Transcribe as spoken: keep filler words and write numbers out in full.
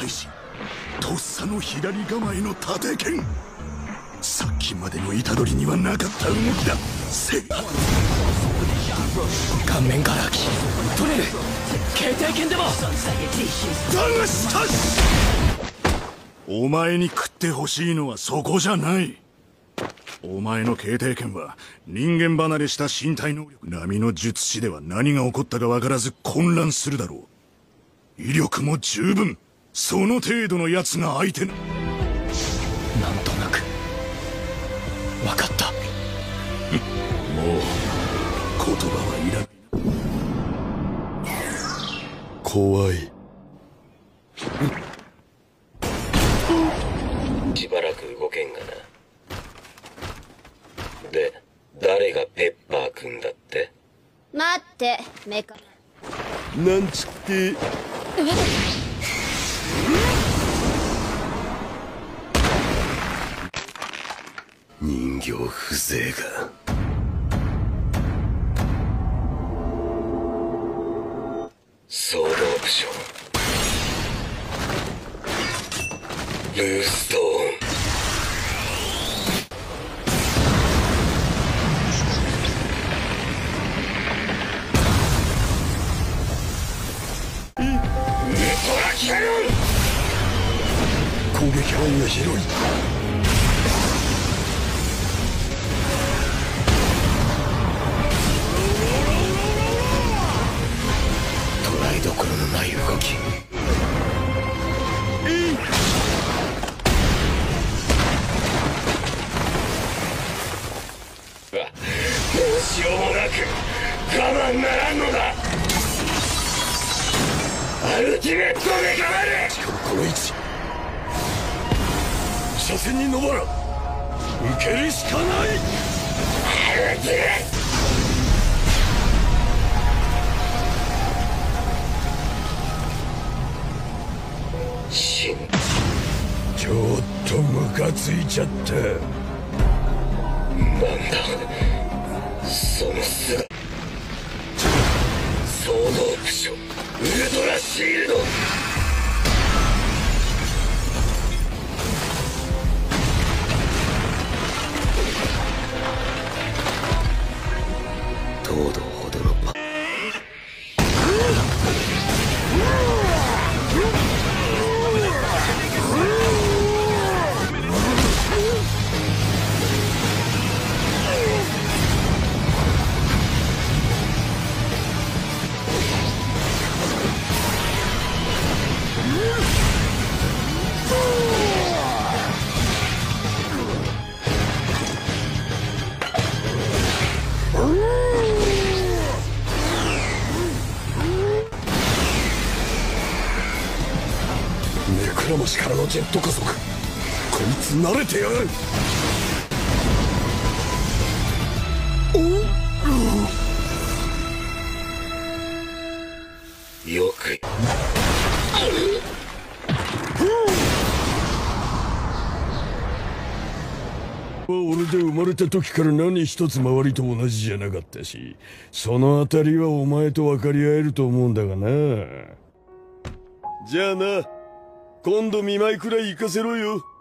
大使とっさの左構えの盾剣。さっきまでの虎杖にはなかった動きだ。せ顔面から空き取れる。携帯剣でもだがしかしお前に食ってほしいのはそこじゃない。お前の携帯剣は人間離れした身体能力。並の術師では何が起こったか分からず混乱するだろう。威力も十分。その程度の奴が相手。 なんとなく分かった。 もう言葉はいらない。怖い。 しばらく動けんがな。で、誰がペッパーくんだって？ 待って、メカ。 なんつって。 人形風情が。ソードオプション。ルーストーン。 攻撃範囲が広い。 捉えどころのない動き。どうしようもなく我慢ならんのだ。アルティメットメカマル。 しかもこの位置。車線に登らん。受けるしかない。 アルティメット。死ん。 ちょっとムカついちゃった。 なんだその姿。ソードオプションウルトラシールド。東堂ほどのパネクラマシからのジェット加速。こいつ慣れてやがる。 よく俺で生まれた時から何一つ周りと同じじゃなかったし、そのあたりはお前と分かり合えると思うんだがな。じゃあな、今度見舞いくらい行かせろよ。